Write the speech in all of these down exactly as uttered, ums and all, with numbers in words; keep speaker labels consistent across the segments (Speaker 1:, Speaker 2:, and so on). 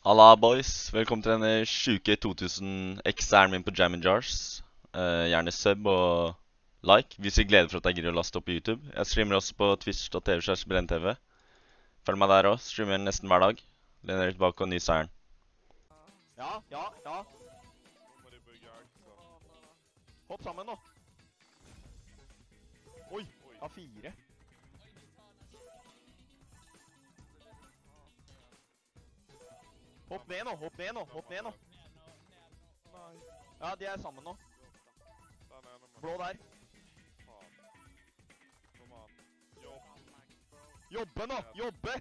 Speaker 1: Halla, boys. Velkommen til denne sjuke to tusen X-eren min på Jammin Jars. Eh, gjerne sub og like hvis dere gleder for at jeg gidder å laste opp på YouTube. Jeg streamer også på twitch dot t v slash brenn-tv. Følg meg der også. Streamer nesten hver dag. Lener dere tilbake og ny seieren.
Speaker 2: Ja, ja, ja. Hopp sammen nå. Oi, A fire. Hopp ned nå, hopp ned nå, hopp ned nå. Ja, de er sammen nå. Blå der. Jobbe nå, jobbe!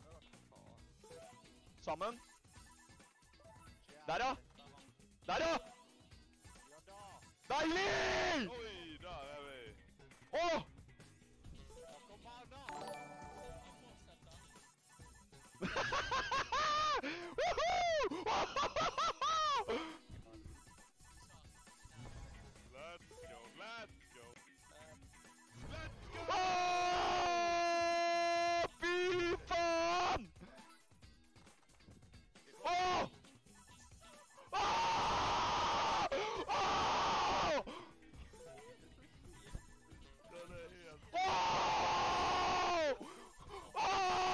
Speaker 2: Sammen. Der ja! Der ja! Deilig!
Speaker 3: Oi, der er vi.
Speaker 2: Åh!
Speaker 3: Let's go, let's go.
Speaker 2: Åh! Fy faen! Åh! Åh! Åh!
Speaker 3: Den er helt...
Speaker 2: Åh! Åh!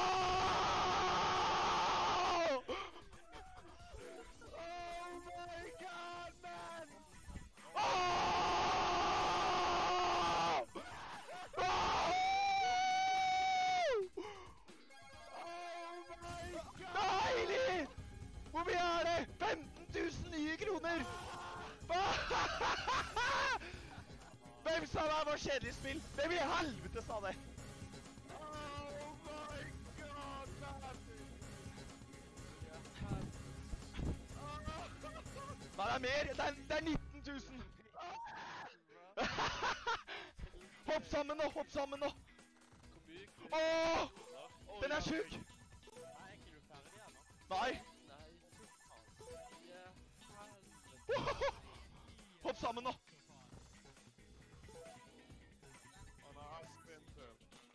Speaker 2: Oh my god, man! Åh! Deilig! Hvor mye er det? femten tusen nye kroner! Hvem sa det var kjedelig spill? Hvem i helvete sa det? Oh my god, man! Nei, det er mer. Det er, det er nitten tusen. Hopp sammen nå, hopp sammen nå. Åh! Den er sjuk! Nei. Hopp sammen nå.
Speaker 3: Han har spintel.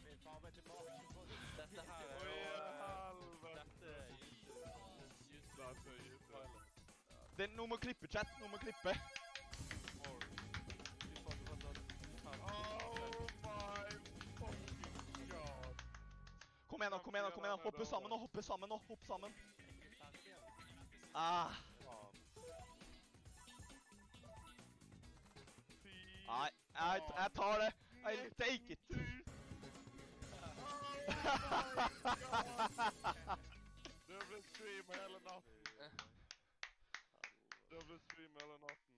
Speaker 4: Dette her er
Speaker 3: Oi,
Speaker 4: jo...
Speaker 3: helvete.
Speaker 4: Dette er YouTube.
Speaker 3: Dette er YouTube.
Speaker 2: Den, noen må klippe, chat. Noen må klippe.
Speaker 3: Oh my fucking god.
Speaker 2: Kom igjen nå, kom igjen nå, kom igjen nå. Hoppe sammen nå, hoppe sammen nå, hopp sammen. Ah.
Speaker 3: Faen. Fy
Speaker 2: Nei, jeg, jeg tar det. I'll take it.
Speaker 3: Det ble stream hele natten. Det ble stream hele natten.